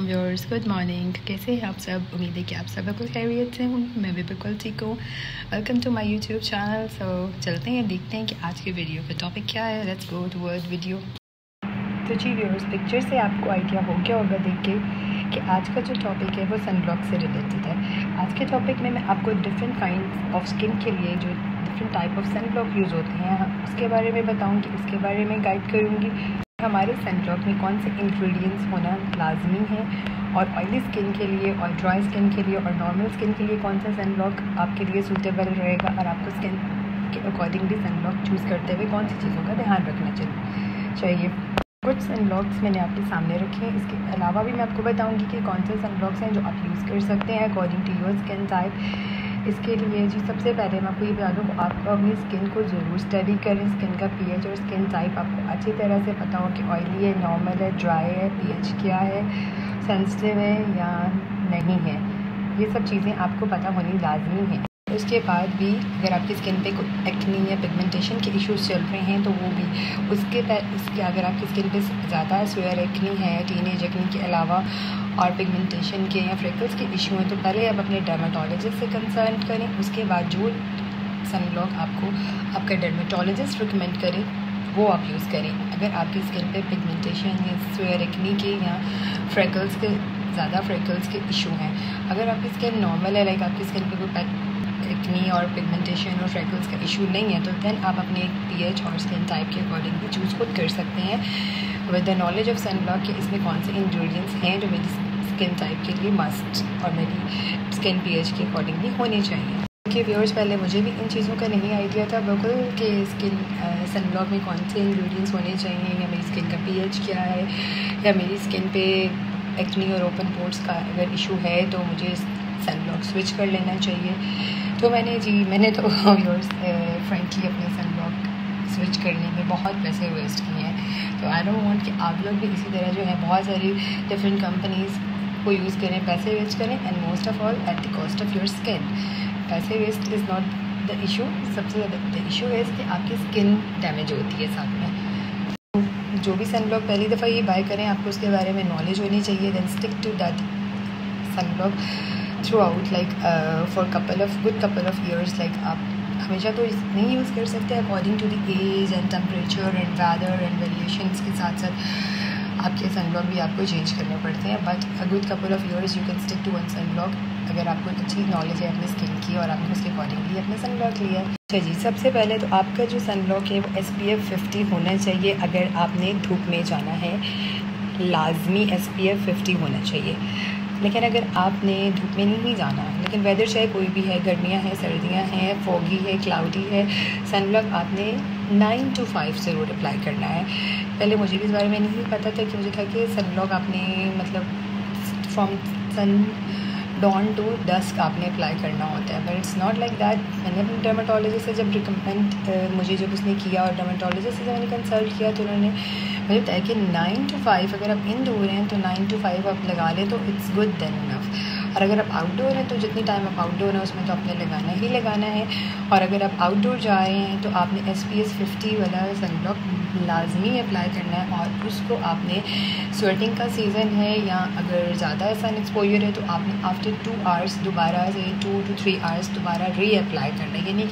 Viewers, good morning. कैसे हैं आप सब? उम्मीद है कि आप सब बिल्कुल खैरियत से हूँ। मैं भी बिल्कुल ठीक हूँ। Welcome to my YouTube channel. So चलते हैं, देखते हैं कि आज के वीडियो का टॉपिक क्या है। Let's go toward video. तो जी व्यूअर्स, पिक्चर से आपको आइडिया हो गया होगा देख के कि आज का जो टॉपिक है वो सनब्लॉक से रिलेटेड है। आज के टॉपिक में मैं आपको डिफरेंट काइंड ऑफ स्किन के लिए जो different type of sunblock use होते हैं उसके बारे में बताऊँगी, उसके बारे में गाइड करूँगी। हमारे सनब्लॉक में कौन से इंग्रेडिएंट्स होना लाजमी है, और ऑयली स्किन के लिए और ड्राई स्किन के लिए और नॉर्मल स्किन के लिए कौन सा सनब्लॉक आपके लिए सूटेबल रहेगा, और आपको स्किन के अकॉर्डिंगली सनब्लॉक चूज़ करते हुए कौन सी चीज़ों का ध्यान रखना चाहिए। कुछ सनब्लॉक्स मैंने आपके सामने रखे हैं। इसके अलावा भी मैं आपको बताऊंगी कि कौन से सनब्लॉक्स हैं जो आप यूज़ कर सकते हैं according to your skin type. इसके लिए जी सबसे पहले मैं आपको ये बता दूँ कि आपको अपनी स्किन को ज़रूर स्टडी करें। स्किन का पीएच और स्किन टाइप आपको अच्छी तरह से पता हो कि ऑयली है, नॉर्मल है, ड्राई है, पीएच क्या है, सेंसिटिव है या नहीं है। ये सब चीज़ें आपको पता होनी लाजमी है। उसके बाद भी अगर आपकी स्किन पे कोई एक्नी या पिगमेंटेशन के इश्यूज चल रहे हैं तो वो भी इसके अगर आपकी स्किन पे ज़्यादा स्वेयर एक्नी है, टीनेज एक्नी के अलावा और पिगमेंटेशन के या फ्रेकल्स के इशू हैं तो पहले आप अपने डर्मेटोलॉजिस्ट से कंसल्ट करें। उसके बाद जो सनब्लॉक आपका डर्मेटोलॉजिस्ट रिकमेंड करे वो आप यूज़ करें। अगर आपकी स्किन पे पिगमेंटेशन या स्वेयर एक्नी के या ज़्यादा फ्रेकल्स के इशू हैं, अगर आपकी स्किन नॉर्मल है, लाइक आपकी स्किन पे कोई एक्नी और पिगमेंटेशन और फ्रेकल्स का इशू नहीं है, तो देन आप अपने पीएच और स्किन टाइप के अकॉर्डिंगली चूज़ खुद कर सकते हैं with the knowledge of sunblock कि इसमें कौन से इंग्रेडिएंट्स हैं जो मेरी स्किन टाइप के लिए मस्ट और मेरी स्किन पीएच के अकॉर्डिंगली होने चाहिए। कि व्यूअर्स, पहले मुझे भी इन चीज़ों का नहीं आइडिया था बिल्कुल कि स्किन सनब्लॉक में कौन से इंग्रेडिएंट्स होने चाहिए, या मेरी स्किन का पीएच क्या है, या मेरी स्किन पे एक्नी और ओपन पोर्स का अगर इशू है तो मुझे सनब्लॉक स्विच कर लेना चाहिए। तो मैंने तो व्यूअर्स फ्रेंकली अपने सनब्लॉक स्विच करने में बहुत पैसे वेस्ट किए हैं। तो आई डोंट वांट कि आप लोग भी इसी तरह जो है बहुत सारी डिफरेंट कंपनीज़ को यूज़ करें, पैसे वेस्ट करें, and most of all at the cost of your skin. पैसे waste is not the issue. सबसे ज़्यादा द इशू है कि आपकी स्किन डैमेज होती है साथ में। जो भी सनब्लॉक पहली दफ़ा ये बाय करें, आपको उसके बारे में नॉलेज होनी चाहिए। Then stick to that sunblock throughout, like for good couple of years. Like आप हमेशा तो नहीं यूज़ कर सकते according to the age and temperature and weather and variations के साथ साथ आपके सनब्लॉक भी आपको चेंज करने पड़ते हैं। But a good couple of years you can stick to one sunblock अगर आपको अच्छी नॉलेज है अपनी स्किन की और आपने उसके अकॉर्डिंगली अपना सनब्लॉक लिया। अच्छा जी, सबसे पहले तो आपका जो सनब्लॉक है वो SPF 50 होना चाहिए। अगर आपने धूप में जाना है लाजमी SPF 50 होना चाहिए। लेकिन अगर आपने धूप में नहीं जाना, लेकिन वेदर चाहे कोई भी है, गर्मियाँ हैं, सर्दियाँ हैं, फॉगी है, क्लाउडी है, सनब्लॉक आपने 9 to 5 ज़रूर अप्लाई करना है। पहले मुझे भी इस बारे में नहीं पता था कि मुझे था कि सनब्लॉक आपने मतलब from sun dawn to dusk आपने अप्लाई करना होता है, but it's not like that. मैंने अपने डर्मेटोलॉजिस्ट से जब रिकमेंड मुझे जब उसने किया और डर्मेटोलॉजिस्ट से जब मैंने कंसल्ट किया तो उन्होंने मुझे बताया कि 9 to 5 अगर आप इनडोर हैं तो 9 to 5 आप लगा लें तो इट्स गुड देन इनफ। और अगर आप आउटडोर हैं तो जितनी टाइम आप आउटडोर हैं उसमें तो आपने लगाना ही लगाना है। और अगर आप आउटडोर जा रहे हैं तो आपने SPF 50 वाला सनब्लॉक लाजमी अप्लाई करना है। और उसको आपने स्वेटिंग का सीज़न है या अगर ज़्यादा सन एक्सपोजर है तो आपने आफ्टर 2 आवर्स दोबारा से 2 to 3 आवर्स दोबारा रीअप्लाई करना है। ये नहीं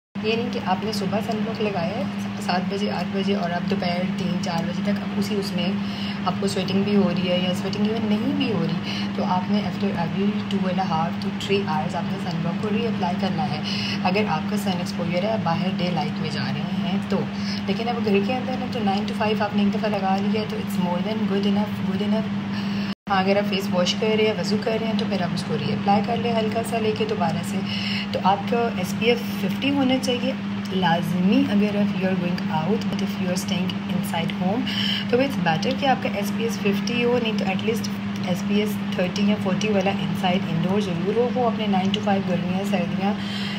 कि आपने सुबह सनब्लॉक लगाया है 7 बजे 8 बजे और आप दोपहर 3-4 बजे तक आप उसमें आपको स्वेटिंग भी हो रही है या स्वेटिंग इवन नहीं भी हो रही तो आपने आफ्टर एवरी 2.5 to 3 आवर्स आपने सनब्लॉक को रीअप्लाई करना है। अगर आपका सन एक्सपोजर है, बाहर डे लाइट में जा रहे हैं तो। लेकिन अब घर के अंदर है तो 9 to 5 आपने एक दफ़ा लगा लिया है तो it's more than good enough. अगर आप फेस वॉश कर रहे हैं, वज़ू कर रहे हैं तो फिर आप उसको रीअप्लाई कर लें हल्का सा लेके दोबारा से। तो आपका SPF 50 होना चाहिए लाजमी अगर आप you are going out. But if you are staying inside home तो इट्स बेटर कि आपका SPF 50 हो, नहीं तो एटलीस्ट SPF 30 या 40 वाला इनसाइड इंडोर ज़रूर हो। वो अपने 9 to 5 गर्मियाँ सर्दियाँ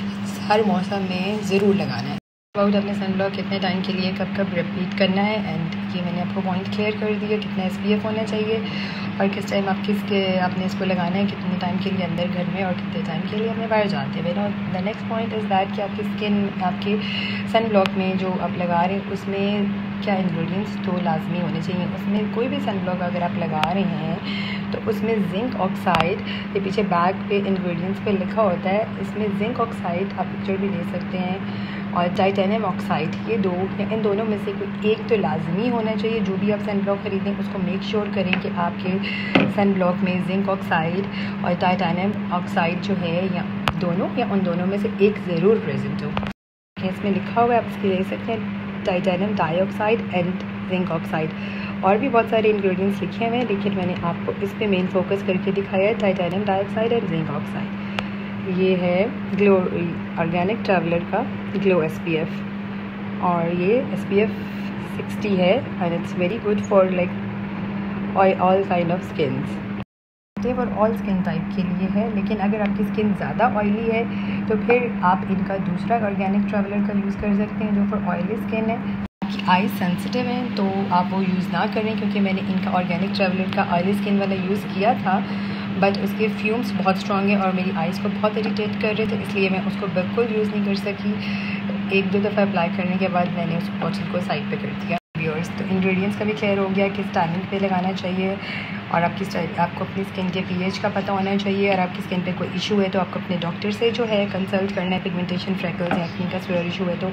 हर मौसम में ज़रूर लगाना है। अबाउट अपने सनब्लॉक कितने टाइम के लिए कब रिपीट करना है, एंड ये मैंने आपको पॉइंट क्लियर कर दिया कितना SPF होना चाहिए और किस टाइम आपने इसको लगाना है, कितने टाइम के लिए अंदर घर में और कितने टाइम के लिए अपने बाहर जाते हुए। The next point is that कि आपकी स्किन आपके सनब्लॉक में जो आप लगा रहे हैं उसमें क्या इंग्रेडिएंट्स तो लाजमी होने चाहिए। उसमें कोई भी सनब्लॉक अगर आप लगा रहे हैं तो उसमें जिंक ऑक्साइड, ये पीछे बैग पे इंग्रेडिएंट्स पे लिखा होता है, इसमें जिंक ऑक्साइड आप पिक्चर भी ले सकते हैं और टाइटेनियम ऑक्साइड, ये दो या इन दोनों में से कोई एक तो लाजमी होना चाहिए। जो भी आप सन ब्लॉक ख़रीदें उसको मेक श्योर करें कि आपके सन ब्लॉक में जिंक ऑक्साइड और टाइटेनियम ऑक्साइड जो है या दोनों या उन दोनों में से एक ज़रूर प्रेजेंट हो। इसमें लिखा हुआ है, आप इसकी ले सकते हैं titanium dioxide and zinc oxide. और भी बहुत सारे इंग्रेडिएंट्स लिखे हुए हैं, लेकिन मैंने आपको इस पे मेन फोकस करके दिखाया है titanium dioxide and zinc oxide. ये है ग्लो ऑर्गेनिक ट्रैवलर का ग्लो SPF, और ये SPF 60 है and it's very good for like all kind of skins और ऑल स्किन टाइप के लिए है। लेकिन अगर आपकी स्किन ज़्यादा ऑयली है तो फिर आप इनका दूसरा ऑर्गेनिक ट्रैवलर का यूज़ कर सकते हैं जो फॉर ऑयली स्किन है। आपकी आईज सेंसिटिव हैं तो आप वो यूज़ ना करें, क्योंकि मैंने इनका ऑर्गेनिक ट्रैवलर का ऑयली स्किन वाला यूज़ किया था, बट उसके फ्यूम्स बहुत स्ट्रॉन्ग है और मेरी आइज़ को बहुत इरिटेट कर रहे थे, इसलिए मैं उसको बिल्कुल यूज़ नहीं कर सकी। 1-2 दफ़ा अप्लाई करने के बाद मैंने उस बॉटल को साइड पे कर दिया। तो इंग्रेडिएंट्स का भी क्लियर हो गया किस टाइमिंग पे लगाना चाहिए, और आपको अपनी स्किन के pH का पता होना चाहिए। और आपकी स्किन पे कोई इशू है तो आपको अपने डॉक्टर से जो है कंसल्ट करना है। पिगमेंटेशन, फ्रेकल्स या एक्ने का स्वेयर इशू है तो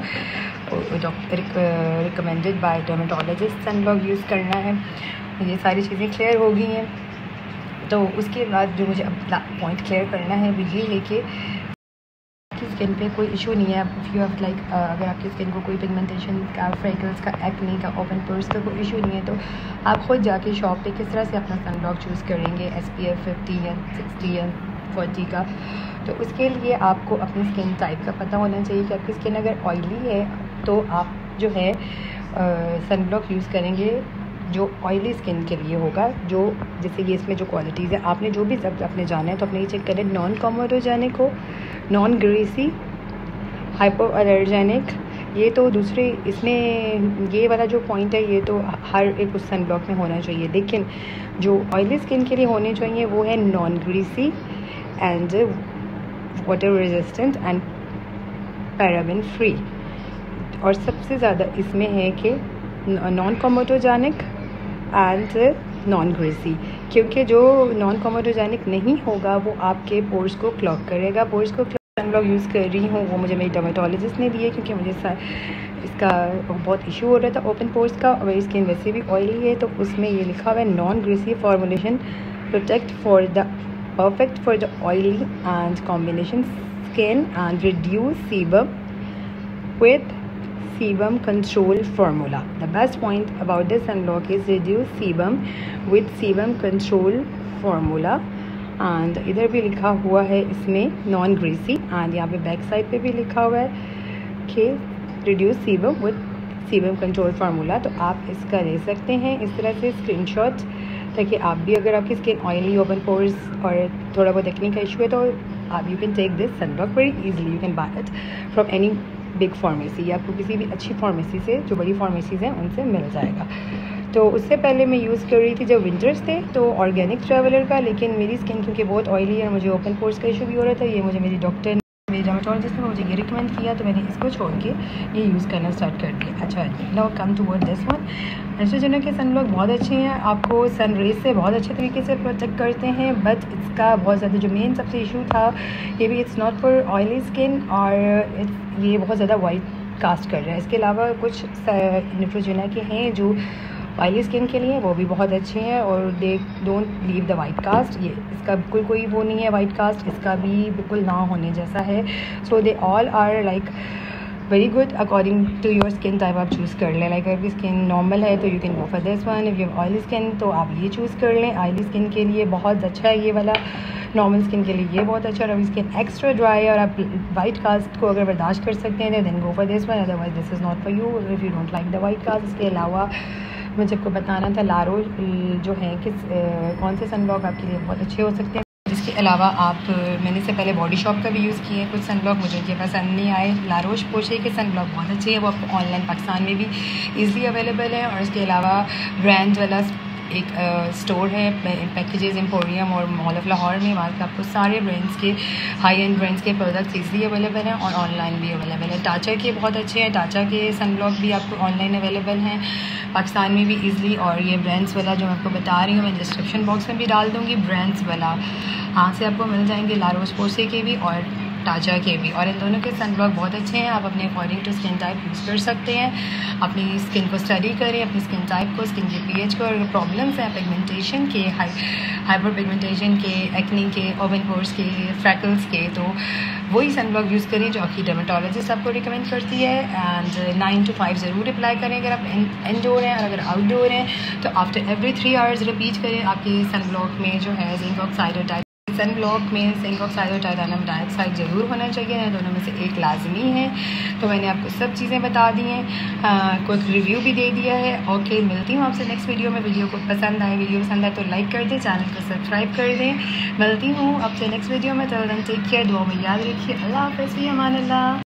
recommended by dermatologist sun block use करना है। ये सारी चीज़ें क्लियर हो गई हैं। तो उसके बाद जो मुझे अब पॉइंट क्लियर करना है वो ये है कि स्किन पे कोई इशू नहीं है। इफ़ यू हैव लाइक अगर आपकी स्किन को कोई पिगमेंटेशन का, फ्रेकल्स का, एक्ने का, ओपन पोर्स का कोई इशू नहीं है तो आप ख़ुद जाके शॉप पे किस तरह से अपना सन ब्लॉक चूज़ करेंगे SPF 50 या 60 या 40 का। तो उसके लिए आपको अपनी स्किन टाइप का पता होना चाहिए कि आपकी स्किन अगर ऑयली है तो आप जो है सन ब्लॉक यूज़ करेंगे जो ऑयली स्किन के लिए होगा। जो जैसे ये इसमें जो क्वालिटीज़ है, आपने जो भी जब आपने जाना है तो अपने ये चेक करें, नॉन कॉमोडोजेनिक हो, नॉन ग्रीसी, हाइपो एलर्जेनिक। ये तो दूसरे इसमें ये वाला जो पॉइंट है ये तो हर एक उस सन ब्लॉक में होना चाहिए, लेकिन जो ऑयली स्किन के लिए होने चाहिए वो है non greasy and water resistant and paraben free. और सबसे ज़्यादा इसमें है कि non comedogenic and non greasy, क्योंकि जो नॉन कॉमोडोजेनिक नहीं होगा वो आपके पोर्स को क्लॉग करेगा। पोर्स को सन ब्लॉक यूज़ कर रही हूँ, वो मुझे मेरी डर्मेटोलॉजिस्ट ने दिए क्योंकि मुझे इसका बहुत इशू हो रहा था ओपन पोर्स का, और मेरी स्किन वैसे भी ऑयली है। तो उसमें ये लिखा हुआ है non greasy formulation, perfect for the oily and combination skin and reduce sebum with sebum control formula. The best point about this sunblock is reduce sebum with sebum control formula. And इधर भी लिखा हुआ है इसमें non greasy, and यहाँ पे back side पे भी लिखा हुआ है कि reduce sebum with sebum control formula। तो आप इसका ले सकते हैं इस तरह से स्क्रीनशॉट, ताकि आप भी अगर आपकी स्किन ऑयली, ओपन पोर्स और थोड़ा बहुत एक्ने का इशू है तो आप you can take this sunblock very easily. You can buy it from any big pharmacy, या आपको किसी भी अच्छी फार्मेसी से, जो बड़ी फार्मेसीज़ हैं उनसे मिल जाएगा। तो उससे पहले मैं यूज़ कर रही थी जब विंटर्स थे तो ऑर्गेनिक ट्रैवलर का, लेकिन मेरी स्किन क्योंकि बहुत ऑयली है और मुझे ओपन पोर्स का इशू भी हो रहा था, ये मुझे मेरी डर्मेटोलॉजिस्ट ने मुझे ये रिकमेंड किया, तो मैंने इसको छोड़ के ये यूज़ करना स्टार्ट कर दिया। अच्छा, now come toward this one. एस्ट्रोजेना के सनब्लॉक बहुत अच्छे हैं, आपको सन रेज से बहुत अच्छे तरीके से प्रोटेक्ट करते हैं, बट इसका बहुत ज़्यादा जो मेन सबसे इशू था ये भी it's not for oily skin, और ये बहुत ज़्यादा वाइट कास्ट कर रहा है। इसके अलावा कुछ न्यूट्रोजेना के हैं जो ऑयली स्किन के लिए, वो भी बहुत अच्छे हैं और they don't leave the white cast. ये इसका बिल्कुल कोई वो नहीं है वाइट कास्ट, इसका भी बिल्कुल ना होने जैसा है। So they all are like very good according to your skin type. आप चूज़ कर लें, लाइक अगर स्किन नॉर्मल है तो you can go for this one. If you have oily skin तो आप ये चूज़ कर लें। ऑयली स्किन के लिए बहुत अच्छा है ये वाला, नॉर्मल स्किन के लिए ये बहुत अच्छा है। और अभी स्किन एक्स्ट्रा ड्राई और आप वाइट कास्ट को अगर बर्दाश्त कर सकते हैं then go for this one, otherwise this is not for you if you don't like the white cast. इसके अलावा मुझे आपको बताना था लारोश जो है कि कौन से सनब्लॉक आपके लिए बहुत अच्छे हो सकते हैं। इसके अलावा आप मैंने इससे पहले बॉडी शॉप का भी यूज़ किए कुछ सनब्लॉक, मुझे उनके पसंद नहीं आए। लारोश पोशे के सनब्लॉक बहुत अच्छे हैं, वो आपको ऑनलाइन पाकिस्तान में भी ईज़िली अवेलेबल है। और इसके अलावा ब्रांड वाला एक स्टोर है पैकेजेस एम्पोरियम और मॉल ऑफ लाहौर में। वहाँ पे आपको सारे ब्रांड्स के हाई एंड ब्रांड्स के प्रोडक्ट्स ईजिली अवेलेबल हैं और ऑनलाइन भी अवेलेबल है। टाचा के बहुत अच्छे हैं, टाचा के सनब्लॉक भी आपको ऑनलाइन अवेलेबल हैं पाकिस्तान में भी ईजिली। और ये ब्रांड्स वाला जो मैं आपको बता रही हूँ मैं डिस्क्रिप्शन बॉक्स में भी डाल दूँगी। ब्रांड्स वाला हाँ से आपको मिल जाएंगे, लारोस पोर्से के भी और टाचा के भी। और इन दोनों के सनब्लॉक बहुत अच्छे हैं, आप अपने according to skin type use कर सकते हैं। अपनी स्किन को स्टडी करें, अपनी स्किन टाइप को, स्किन के पीएच को। और प्रॉब्लम्स हैं पिगमेंटेशन के, हाइपर पिगमेंटेशन के, एक्नी के, ओवन पोर्स के, फ्रैकल्स के, तो वही सनब्लॉक यूज़ करें जो आपकी डर्मेटोलॉजिस्ट आपको रिकमेंड करती है। एंड 9 to 5 ज़रूर अप्लाई करें अगर आप इनडोर हैं। और अगर आउटडोर हैं तो आफ्टर एवरी 3 आवर्स रिपीट करें। आपकी सनब्लॉक में जो है जिंक ऑक्साइड और सनब्लॉक में जिंक ऑक्साइड और टाइटेनियम डाइऑक्साइड ज़रूर होना चाहिए, दोनों में से एक लाजमी है। तो मैंने आपको सब चीज़ें बता दी हैं, कोई रिव्यू भी दे दिया है। ओके, मिलती हूँ आपसे नेक्स्ट वीडियो में। वीडियो को पसंद आए, वीडियो पसंद आए तो लाइक कर दें, चैनल को सब्सक्राइब कर दें। मिलती हूँ आपसे नेक्स्ट वीडियो में। तो टेक केयर, दुआ में याद रखिए। अल्लाह हाफ़िज़, फ़ी अमान अल्लाह।